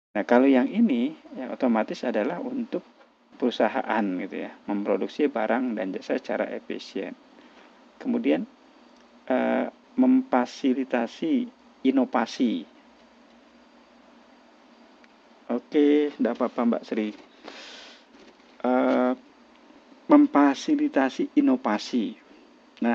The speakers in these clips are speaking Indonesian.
Nah, kalau yang ini ya otomatis adalah untuk perusahaan gitu ya, memproduksi barang dan jasa secara efisien. Kemudian memfasilitasi inovasi. Oke, tidak apa-apa Mbak Sri. Eh, memfasilitasi inovasi. Nah,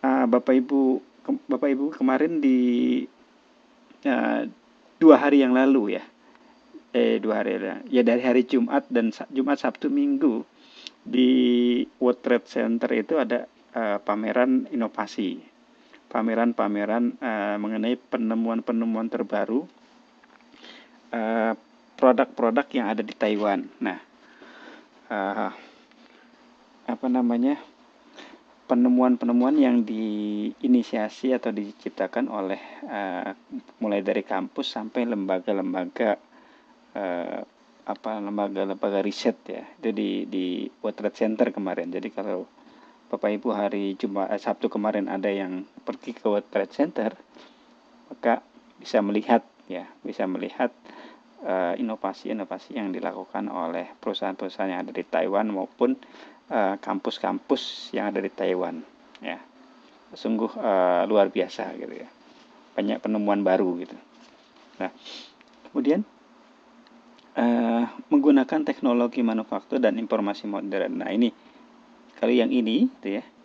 Bapak Ibu kemarin di eh, 2 hari yang lalu ya, 2 hari ya dari hari Jumat dan Jumat Sabtu Minggu di World Trade Center itu ada pameran inovasi, pameran-pameran mengenai penemuan-penemuan terbaru, eh, produk-produk yang ada di Taiwan. Nah, eh, apa namanya, penemuan-penemuan yang diinisiasi atau diciptakan oleh mulai dari kampus sampai lembaga-lembaga lembaga-lembaga riset ya, itu di World Trade Center kemarin. Jadi kalau Bapak Ibu hari Sabtu kemarin ada yang pergi ke World Trade Center, maka bisa melihat inovasi-inovasi yang dilakukan oleh perusahaan-perusahaan yang ada di Taiwan maupun kampus-kampus yang ada di Taiwan ya. Sungguh luar biasa gitu ya, banyak penemuan baru gitu. Nah, kemudian menggunakan teknologi manufaktur dan informasi modern. Nah, ini kali yang ini gitu ya,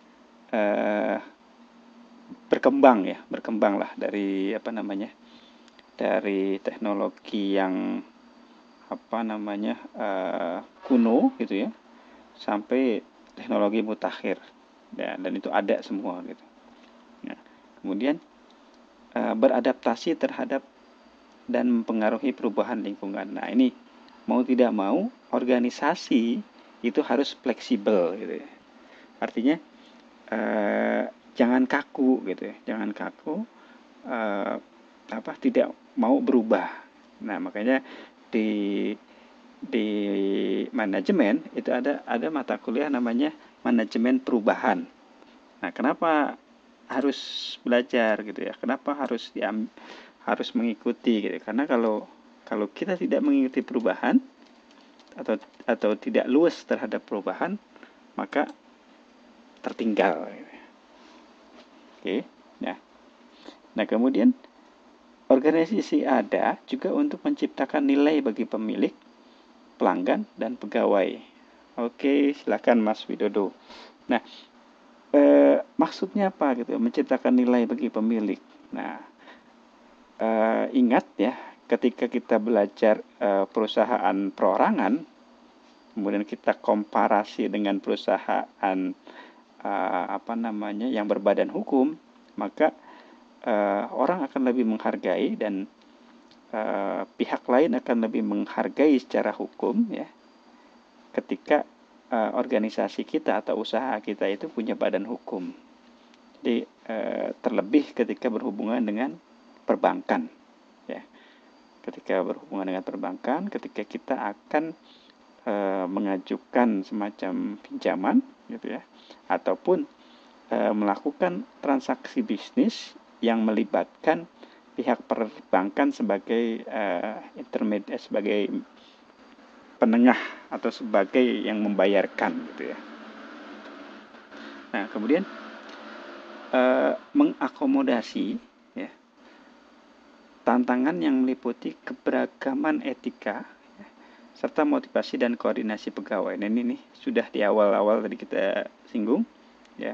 berkembang lah dari dari teknologi yang kuno gitu ya, sampai teknologi mutakhir ya, dan itu ada semua gitu. Nah, kemudian beradaptasi terhadap dan mempengaruhi perubahan lingkungan. Nah, ini mau tidak mau organisasi itu harus fleksibel gitu ya. Artinya jangan kaku gitu ya, jangan kaku, tidak mau berubah. Nah, makanya di di manajemen itu ada mata kuliah namanya manajemen perubahan. Nah, kenapa harus belajar gitu ya? Kenapa harus mengikuti gitu? Karena kalau kalau kita tidak mengikuti perubahan atau tidak luas terhadap perubahan, maka tertinggal. Oke, nah kemudian organisasi ada juga untuk menciptakan nilai bagi pemilik, pelanggan, dan pegawai. Oke, silakan Mas Widodo. Nah, maksudnya apa gitu? Menciptakan nilai bagi pemilik. Nah, ingat ya, ketika kita belajar perusahaan perorangan, kemudian kita komparasi dengan perusahaan yang berbadan hukum, maka orang akan lebih menghargai dan pihak lain akan lebih menghargai secara hukum ya, ketika organisasi kita atau usaha kita itu punya badan hukum. Jadi terlebih ketika berhubungan dengan perbankan ya. Ketika berhubungan dengan perbankan, ketika kita akan mengajukan semacam pinjaman gitu ya, ataupun melakukan transaksi bisnis yang melibatkan pihak perbankan sebagai sebagai penengah atau sebagai yang membayarkan gitu ya. Nah, kemudian mengakomodasi ya, tantangan yang meliputi keberagaman etika ya, serta motivasi dan koordinasi pegawai. Nah, ini nih sudah di awal-awal tadi kita singgung ya.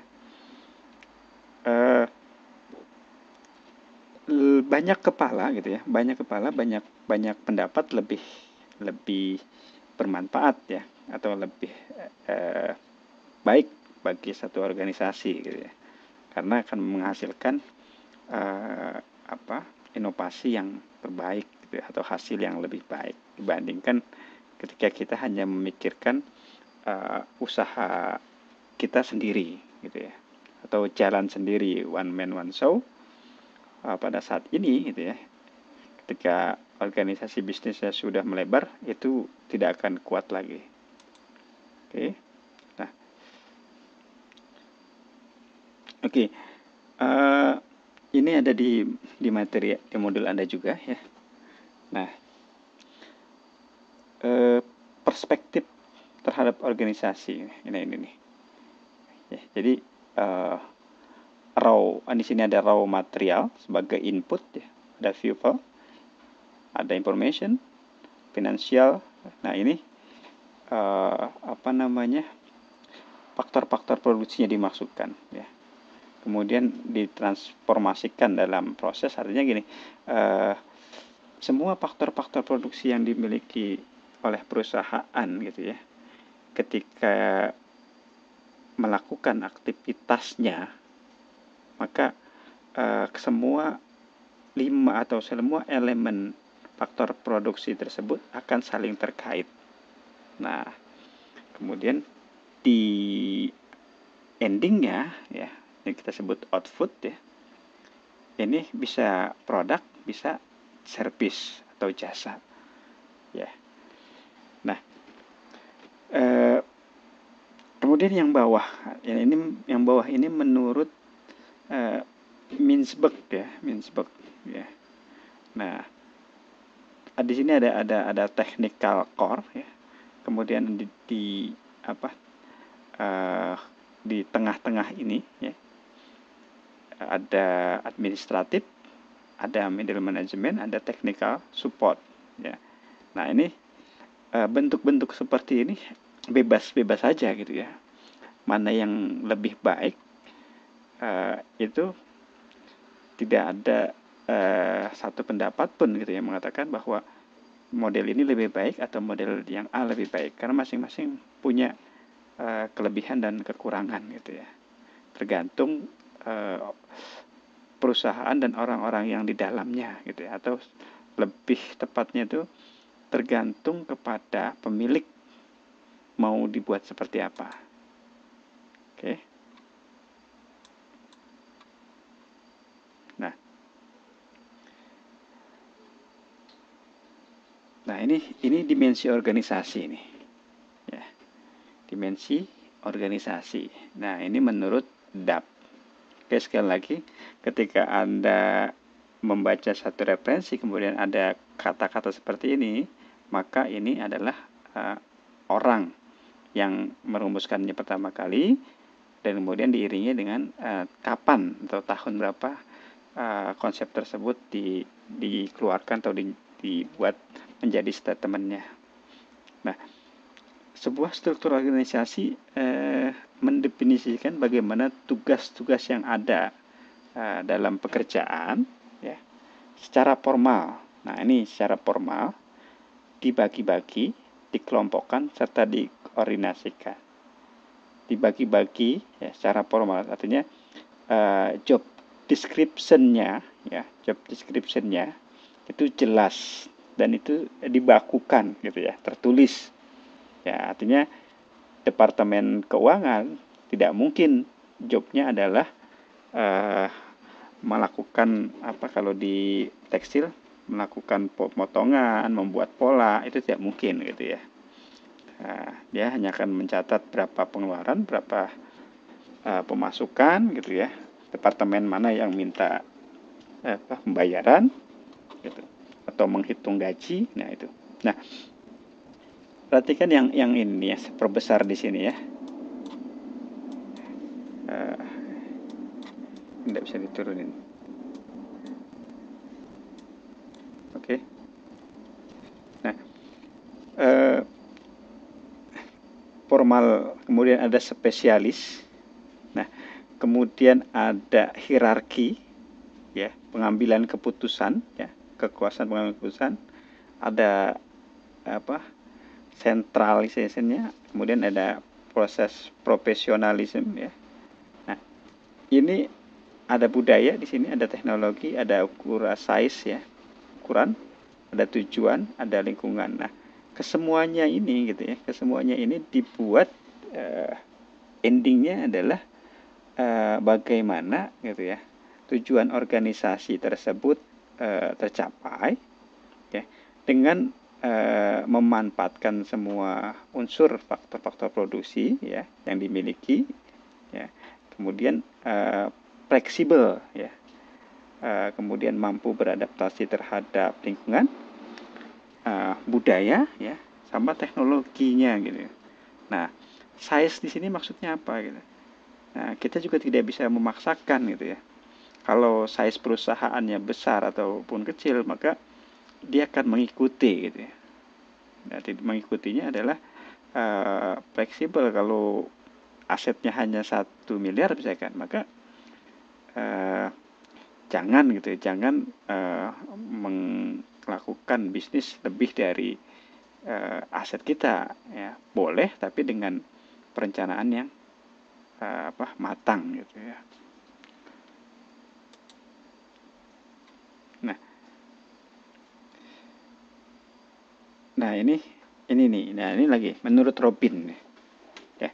Banyak kepala gitu ya, banyak pendapat lebih bermanfaat ya, atau lebih baik bagi satu organisasi gitu ya, karena akan menghasilkan inovasi yang terbaik gitu ya, atau hasil yang lebih baik dibandingkan ketika kita hanya memikirkan usaha kita sendiri gitu ya, atau jalan sendiri, one man one show. Pada saat ini gitu ya, ketika organisasi bisnisnya sudah melebar, itu tidak akan kuat lagi. Oke. Nah, oke. Ini ada di materi di modul Anda juga ya. Nah, perspektif terhadap organisasi. Ini nih. Ya, jadi di sini ada raw material sebagai input, ya. Ada fuel, ada information, finansial. Nah ini faktor-faktor produksinya dimasukkan, ya. Kemudian ditransformasikan dalam proses. Artinya gini, semua faktor-faktor produksi yang dimiliki oleh perusahaan gitu ya, ketika melakukan aktivitasnya, maka semua elemen faktor produksi tersebut akan saling terkait. Nah, kemudian di endingnya, ya, yang kita sebut output, ya, ini bisa produk, bisa service atau jasa, ya. Nah, kemudian yang bawah ini menurut Mintzberg, ya. Ya. Nah, di sini ada technical core, ya. Kemudian di tengah-tengah ini, ya, ada administratif, ada middle management, ada technical support, ya. Nah, ini bentuk-bentuk seperti ini bebas saja gitu ya. Mana yang lebih baik, itu tidak ada satu pendapat pun gitu ya mengatakan bahwa model ini lebih baik atau model yang A lebih baik, karena masing-masing punya kelebihan dan kekurangan gitu ya. Tergantung perusahaan dan orang-orang yang di dalamnya gitu ya, atau lebih tepatnya itu tergantung kepada pemilik mau dibuat seperti apa. Oke. Nah, ini dimensi organisasi ini. Ya. Dimensi organisasi. Nah, ini menurut DAP. Oke, sekali lagi, ketika Anda membaca satu referensi kemudian ada kata-kata seperti ini, maka ini adalah orang yang merumuskannya pertama kali, dan kemudian diiringi dengan kapan atau tahun berapa konsep tersebut dikeluarkan atau dibuat menjadi statementnya. Nah, sebuah struktur organisasi mendefinisikan bagaimana tugas-tugas yang ada dalam pekerjaan, ya, secara formal. Nah, ini secara formal dibagi-bagi, dikelompokkan, serta dikoordinasikan. Dibagi-bagi, ya, secara formal, artinya job description-nya, ya, itu jelas dan itu dibakukan gitu ya, tertulis. Ya, artinya Departemen Keuangan tidak mungkin jobnya adalah melakukan kalau di tekstil melakukan pemotongan, membuat pola, itu tidak mungkin gitu ya. Dia hanya akan mencatat berapa pengeluaran, berapa pemasukan gitu ya. Departemen mana yang minta pembayaran gitu, atau menghitung gaji. Nah, itu. Nah, perhatikan yang ini ya, perbesar di sini ya. Tidak bisa diturunin. Oke. Nah, formal, kemudian ada spesialis. Nah, kemudian ada hierarki, ya, pengambilan keputusan, ya, kekuasaan pengambilan keputusan. Ada centralization-nya, kemudian ada proses profesionalisme, ya. Nah, ini ada budaya di sini, ada teknologi, ada ukuran size, ya, ukuran, ada tujuan, ada lingkungan. Nah, kesemuanya ini gitu ya, kesemuanya ini dibuat endingnya adalah bagaimana gitu ya tujuan organisasi tersebut tercapai, ya, dengan memanfaatkan semua unsur faktor-faktor produksi, ya, yang dimiliki, ya, kemudian fleksibel, ya, kemudian mampu beradaptasi terhadap lingkungan, budaya, ya, sama teknologinya gitu. Nah, size di sini maksudnya apa gitu. Nah, kita juga tidak bisa memaksakan gitu ya. Kalau size perusahaannya besar ataupun kecil, maka dia akan mengikuti gitu ya. Nah, mengikutinya adalah fleksibel. Kalau asetnya hanya 1 miliar misalkan, maka uh, jangan gitu ya, jangan melakukan bisnis lebih dari aset kita ya. Boleh, tapi dengan perencanaan yang matang gitu ya. Nah ini nih, nah ini lagi menurut Robin nih ya.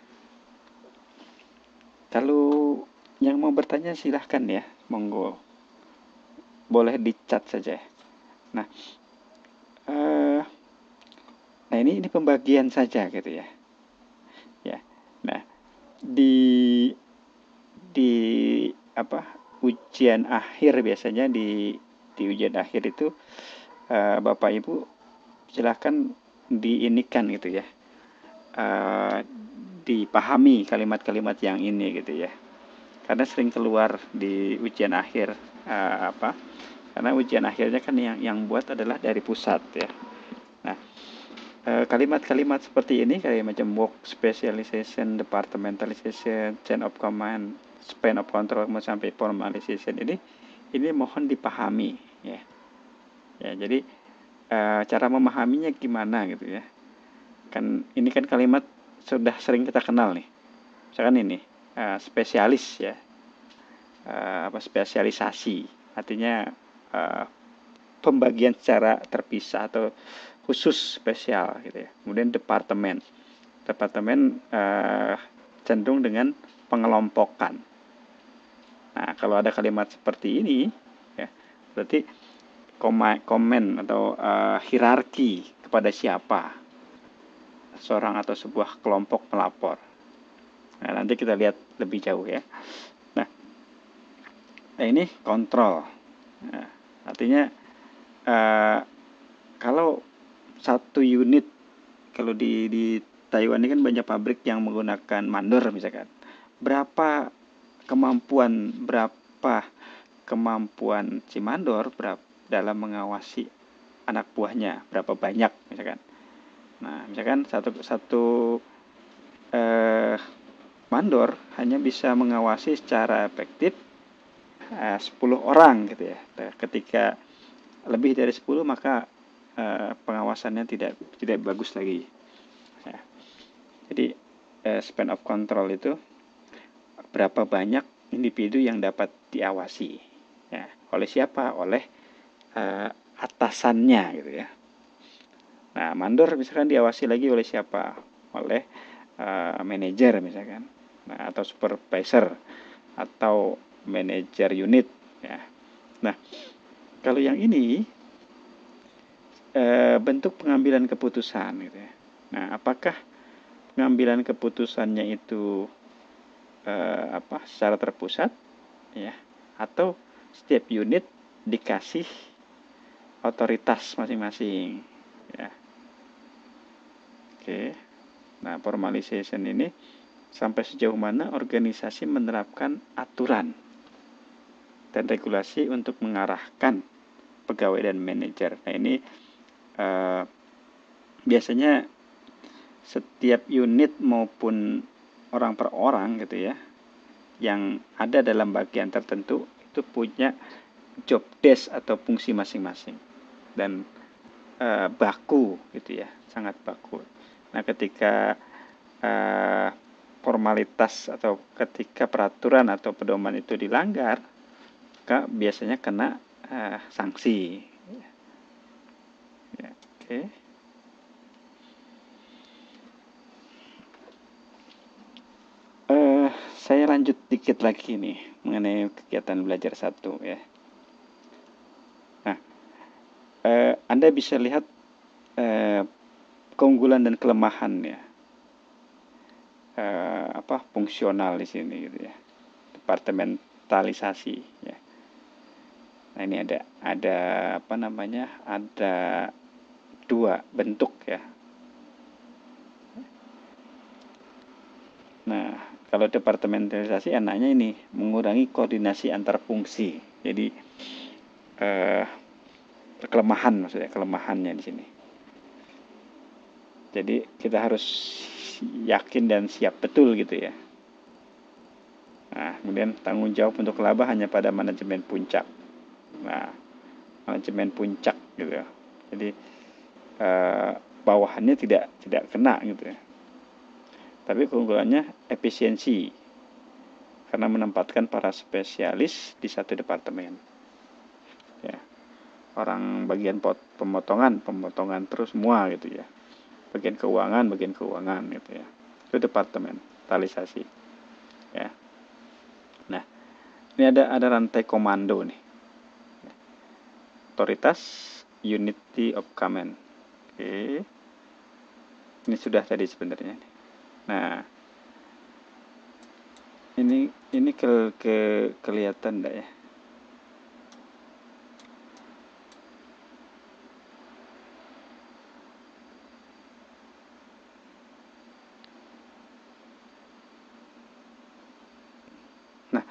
Kalau yang mau bertanya silahkan ya, monggo, boleh di chat saja. Nah, eh, nah ini pembagian saja gitu ya. Ya, nah di di apa ujian akhir biasanya di ujian akhir itu Bapak Ibu silahkan diinikan gitu ya, dipahami kalimat-kalimat yang ini gitu ya, karena sering keluar di ujian akhir apa karena ujian akhirnya kan yang buat adalah dari pusat ya. Nah, kalimat-kalimat seperti ini kayak macam work specialization, departmentalization, chain of command, span of control sampai formalization ini mohon dipahami ya. Ya, jadi cara memahaminya gimana gitu ya. Kan ini kan kalimat sudah sering kita kenal nih. Misalkan ini spesialis ya. Spesialisasi artinya pembagian secara terpisah atau khusus spesial gitu ya. Kemudian departemen cenderung dengan pengelompokan. Nah, kalau ada kalimat seperti ini ya, berarti komen atau hierarki kepada siapa seorang atau sebuah kelompok melapor. Nah, nanti kita lihat lebih jauh ya. Nah, ini kontrol. Nah, artinya kalau satu unit, kalau di Taiwan ini kan banyak pabrik yang menggunakan mandor misalkan. Berapa kemampuan si mandor dalam mengawasi anak buahnya, berapa banyak misalkan. Nah, misalkan satu mandor hanya bisa mengawasi secara efektif 10 orang gitu ya. Ketika lebih dari 10 maka pengawasannya tidak bagus lagi. Ya. Jadi span of control itu berapa banyak individu yang dapat diawasi. Ya, oleh siapa? Oleh atasannya gitu ya. Nah, mandor misalkan diawasi lagi oleh siapa? Oleh manajer misalkan. Nah, atau supervisor atau manajer unit ya. Nah, kalau yang ini bentuk pengambilan keputusan gitu ya. Nah, apakah pengambilan keputusannya itu secara terpusat ya, atau setiap unit dikasih otoritas masing-masing ya. Oke. Nah, formalization ini sampai sejauh mana organisasi menerapkan aturan dan regulasi untuk mengarahkan pegawai dan manajer. Nah, ini biasanya setiap unit maupun orang per orang gitu ya, yang ada dalam bagian tertentu itu punya job desk atau fungsi masing-masing dan baku gitu ya, sangat baku. Nah, ketika formalitas atau ketika peraturan atau pedoman itu dilanggar, maka biasanya kena sanksi. Ya, oke. Saya lanjut dikit lagi nih mengenai kegiatan belajar 1 ya. Nah, Anda bisa lihat keunggulan dan kelemahan ya, fungsional di sini gitu ya, departementalisasi ya. Nah, ini ada ada 2 bentuk ya, Nah, kalau departementalisasi enaknya ini mengurangi koordinasi antar fungsi. Jadi kelemahan, maksudnya kelemahannya di sini. Jadi kita harus yakin dan siap betul gitu ya. Nah, kemudian tanggung jawab untuk laba hanya pada manajemen puncak. Nah, manajemen puncak gitu ya. Jadi bawahannya tidak kena gitu ya. Tapi keunggulannya efisiensi karena menempatkan para spesialis di satu departemen. Ya. Orang bagian pemotongan terus semua gitu ya. Bagian keuangan gitu ya. Itu departementalisasi. Ya. Nah, ini ada rantai komando nih. Otoritas Unity of Command. Oke. Ini sudah tadi sebenarnya. Nah, ini kelihatan enggak ya? Nah,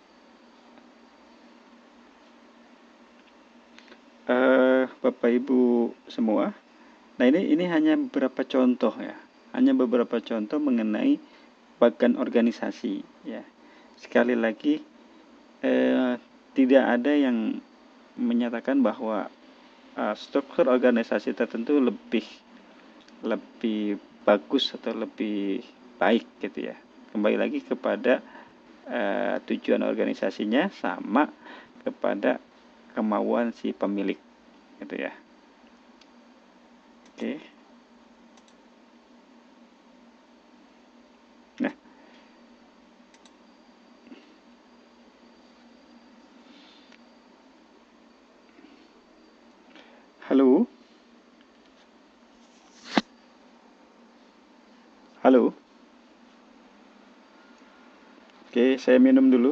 Bapak Ibu semua, nah ini hanya beberapa contoh ya, hanya beberapa contoh mengenai bagian organisasi ya. Sekali lagi tidak ada yang menyatakan bahwa struktur organisasi tertentu lebih bagus atau lebih baik gitu ya. Kembali lagi kepada tujuan organisasinya sama kepada kemauan si pemilik gitu ya. Oke. Nah, halo, halo. Oke, saya minum dulu.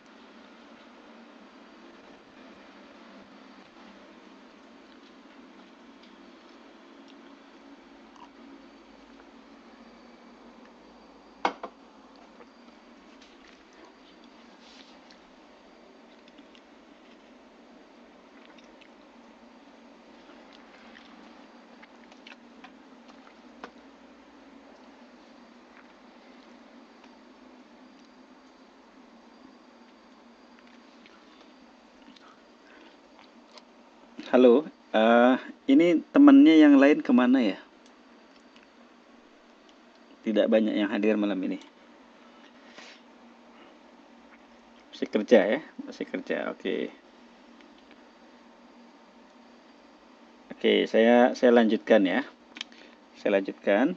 Halo, ini temannya yang lain kemana ya? Tidak banyak yang hadir malam ini. Masih kerja ya? Masih kerja, oke. Oke, saya lanjutkan ya. Saya lanjutkan.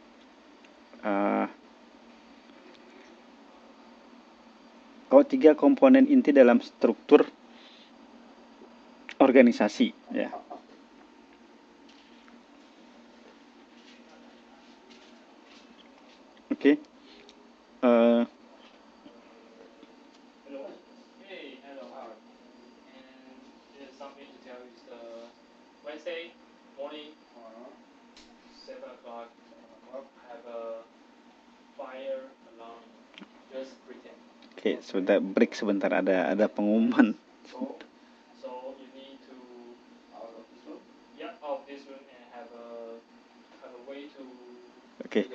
Kalau 3 komponen inti dalam struktur organisasi ya. Oke. Oke, sebentar break sebentar, ada pengumuman. Oke.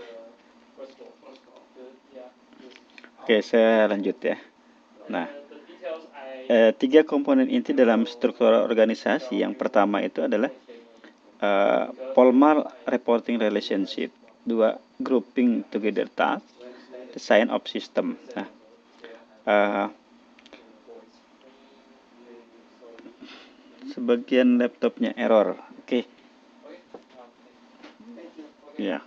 Oke, saya lanjut ya. Nah, 3 komponen inti dalam struktur organisasi. Yang pertama itu adalah formal reporting relationship. 2, grouping together task. Design of system. Nah, sebagian laptopnya error. Oke. Ya.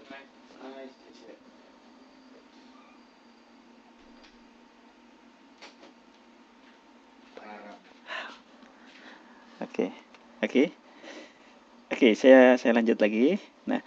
Oke, saya lanjut lagi. Nah,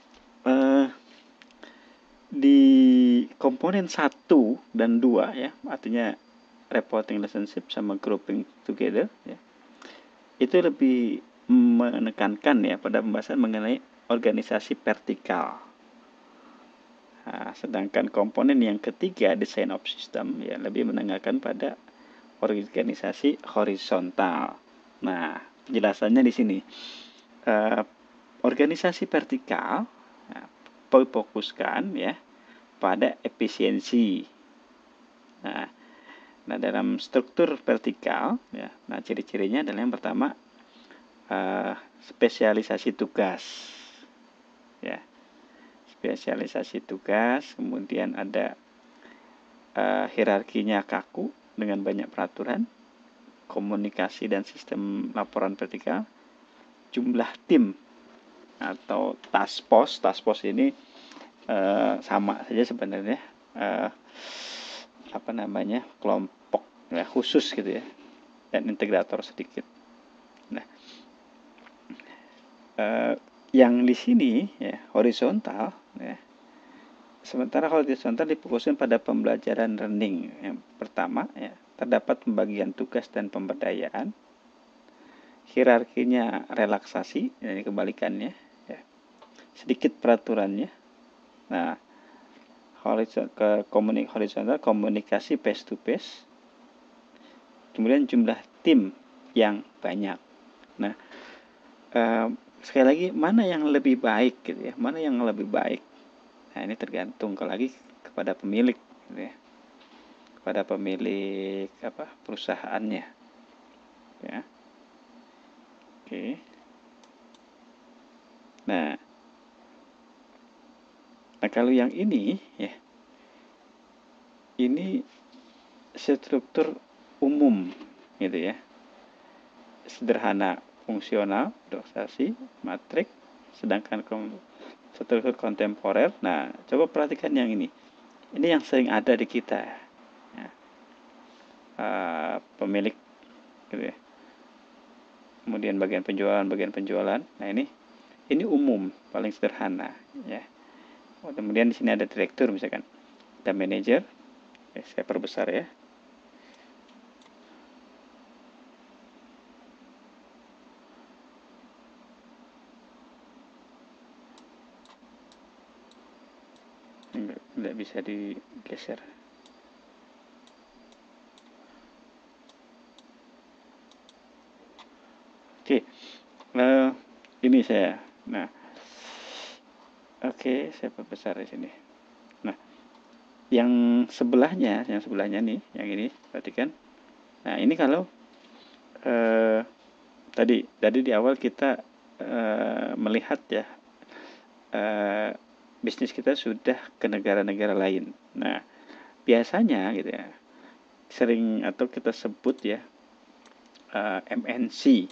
di komponen 1 dan 2 ya, artinya reporting relationship sama grouping together ya. Itu lebih menekankan ya pada pembahasan mengenai organisasi vertikal. Nah, sedangkan komponen yang ketiga, design of system, ya lebih menekankan pada organisasi horizontal. Nah, penjelasannya di sini. Uh, Organisasi vertikal fokuskan ya pada efisiensi. Nah, dalam struktur vertikal, ya, nah ciri-cirinya adalah yang pertama spesialisasi tugas, ya, spesialisasi tugas. Kemudian ada hierarkinya kaku dengan banyak peraturan, komunikasi dan sistem laporan vertikal, jumlah tim atau task force ini sama saja sebenarnya, kelompok ya, khusus gitu ya, dan integrator sedikit. Nah, yang di sini ya horizontal ya. Sementara horizontal difokuskan pada pembelajaran learning. Yang pertama ya, terdapat pembagian tugas dan pemberdayaan. Hierarkinya relaksasi, ini kebalikannya ya. Sedikit peraturannya. Nah, horizontal komunikasi face to face. Kemudian jumlah tim yang banyak. Nah, sekali lagi mana yang lebih baik gitu ya? Mana yang lebih baik? Nah, ini tergantung lagi kepada pemilik gitu ya. Kepada pemilik perusahaannya. Ya. Oke. Nah, kalau yang ini ya, ini struktur umum gitu ya, sederhana, fungsional, organisasi, matrik. Sedangkan struktur kontemporer. Nah, coba perhatikan yang ini yang sering ada di kita ya. Pemilik gitu ya, kemudian bagian penjualan. Nah, ini umum, paling sederhana ya. Kemudian di sini ada direktur misalkan, ada manajer. Saya perbesar ya. Nggak bisa digeser. Oke, ini saya. Nah, oke, saya perbesar di sini. Nah, yang sebelahnya nih, yang ini, perhatikan. Nah, ini kalau tadi di awal kita melihat ya, bisnis kita sudah ke negara-negara lain. Nah, biasanya gitu ya, sering atau kita sebut ya MNC,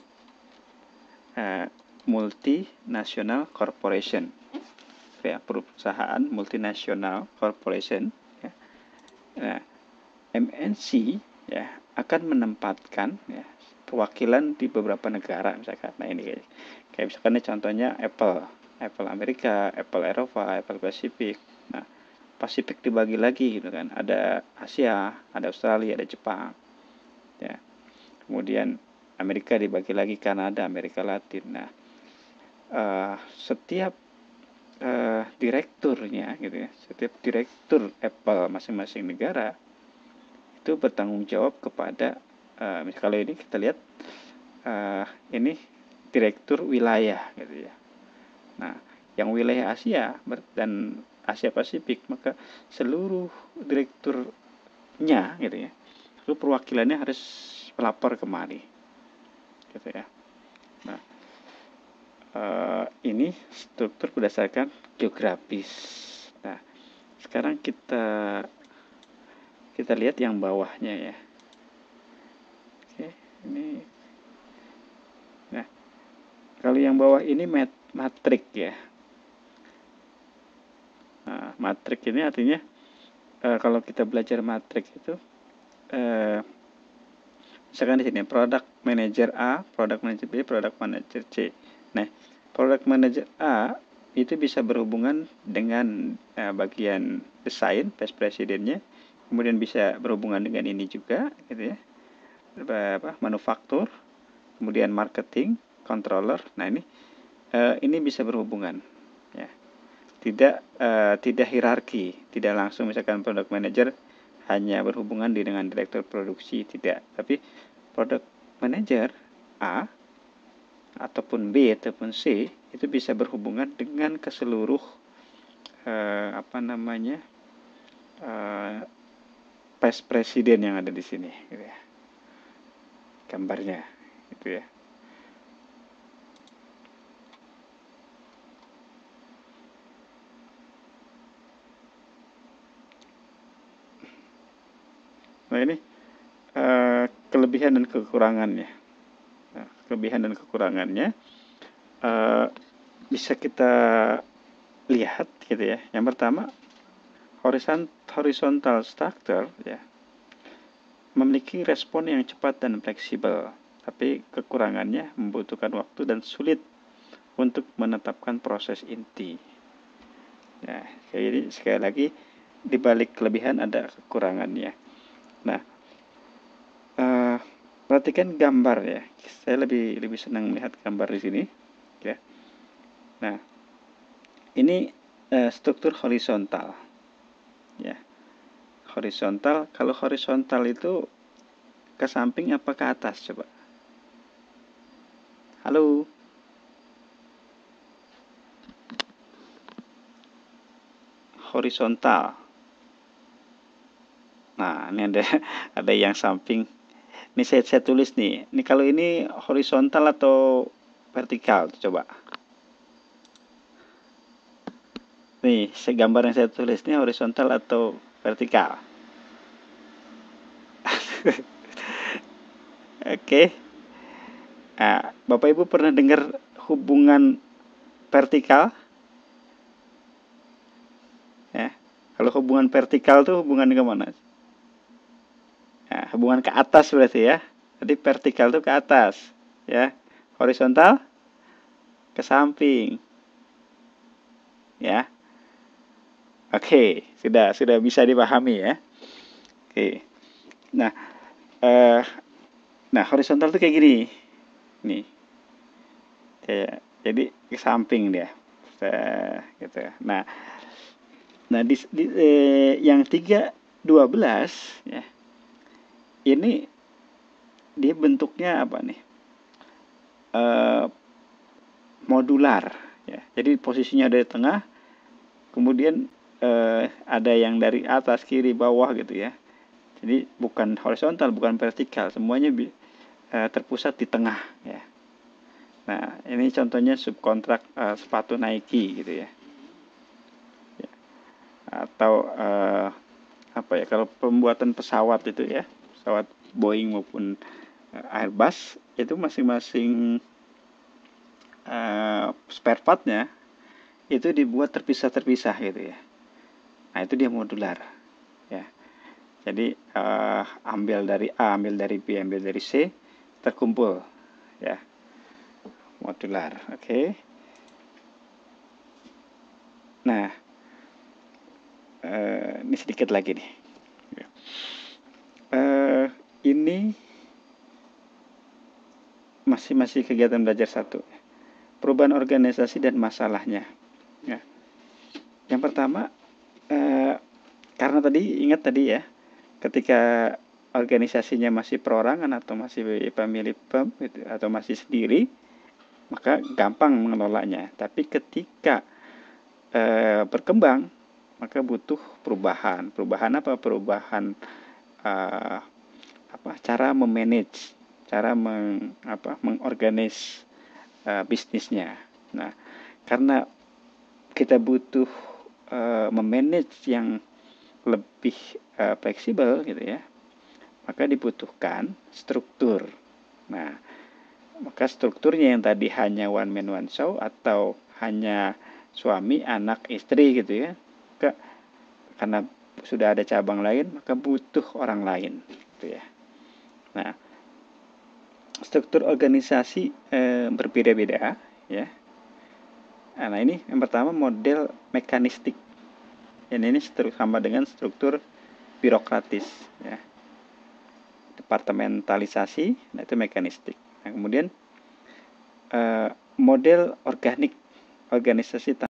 Multinational Corporation, ya, perusahaan multinasional corporation ya. Nah, MNC ya akan menempatkan ya perwakilan di beberapa negara misalkan. Nah, ini kayak misalkan ini contohnya Apple Amerika, Apple Eropa, Apple Pasifik. Nah, Pasifik dibagi lagi gitu kan, ada Asia, ada Australia, ada Jepang ya. Kemudian Amerika dibagi lagi, Kanada, Amerika Latin. Nah, setiap direkturnya gitu ya, setiap direktur Apple masing-masing negara itu bertanggung jawab kepada misalnya ini kita lihat ini direktur wilayah gitu ya. Nah, yang wilayah Asia dan Asia Pasifik, maka seluruh direkturnya gitu ya, seluruh perwakilannya harus melapor kemari gitu ya. Nah, ini struktur berdasarkan geografis. Nah, sekarang kita lihat yang bawahnya ya. Oke, ini. Nah, kalau yang bawah ini matrik ya. Nah, matrik ini artinya kalau kita belajar matrik itu misalkan di sini product manager A, product manager B, product manager C. Nah, product manager A itu bisa berhubungan dengan bagian desain, vice presidennya, kemudian bisa berhubungan dengan ini juga, gitu ya, manufaktur, kemudian marketing, controller. Nah, ini bisa berhubungan, ya. tidak hierarki, tidak langsung misalkan product manager hanya berhubungan dengan direktur produksi, tidak, tapi product manager A ataupun B ataupun C itu bisa berhubungan dengan keseluruh vice presiden yang ada di sini, gitu ya, gambarnya, gitu ya. Nah ini kelebihan dan kekurangannya. Nah, kelebihan dan kekurangannya bisa kita lihat, gitu ya. Yang pertama, horizontal structure ya memiliki respon yang cepat dan fleksibel, tapi kekurangannya membutuhkan waktu dan sulit untuk menetapkan proses inti. Nah, jadi sekali lagi di balik kelebihan ada kekurangannya. Nah, perhatikan gambar ya. Saya lebih senang melihat gambar di sini, ya. Nah, ini struktur horizontal, ya. Horizontal, kalau horizontal itu ke samping apa ke atas coba? Halo? Horizontal. Nah, ini ada yang samping. Ini saya tulis nih. Ini kalau ini horizontal atau vertikal coba. Nih, gambar yang saya tulis ini horizontal atau vertikal. Oke. Nah, Bapak Ibu pernah dengar hubungan vertikal? Ya. Kalau hubungan vertikal tuh hubungan ke mana? Nah, hubungan ke atas berarti ya. Jadi vertikal tuh ke atas, ya. Horizontal ke samping. Ya. Oke, sudah bisa dipahami ya. Oke. Nah, horizontal tuh kayak gini. Nih. Jadi ke samping dia. Gitu. Nah, yang 312 ya. Ini dia bentuknya apa nih? Modular ya. Jadi posisinya ada di tengah. Kemudian ada yang dari atas, kiri, bawah gitu ya. Jadi bukan horizontal, bukan vertikal, semuanya terpusat di tengah ya. Nah, ini contohnya subkontrak sepatu Nike gitu ya. Atau apa ya, kalau pembuatan pesawat itu ya, pesawat Boeing maupun Airbus itu masing-masing spare partnya itu dibuat terpisah-terpisah gitu ya. Nah, itu dia modular ya. Jadi ambil dari A, ambil dari B, ambil dari C, terkumpul ya. Modular, oke. Nah, ini sedikit lagi nih. Ini masih kegiatan belajar 1. Perubahan organisasi dan masalahnya. Ya. Yang pertama, karena ingat tadi ya, ketika organisasinya masih perorangan atau masih family firm gitu, atau masih sendiri, maka gampang mengelolanya. Tapi ketika berkembang, maka butuh perubahan. Perubahan apa? Perubahan cara memanage, cara mengorganis bisnisnya. Nah, karena kita butuh memanage yang lebih fleksibel gitu ya, maka dibutuhkan struktur. Nah, maka strukturnya yang tadi hanya one man one show atau hanya suami, anak, istri gitu ya, karena sudah ada cabang lain, maka butuh orang lain gitu ya. Nah, struktur organisasi berbeda-beda ya. Nah, ini yang pertama model mekanistik. Ini sama dengan struktur birokratis ya. Departementalisasi, nah itu mekanistik. Nah, kemudian model organik, organisasi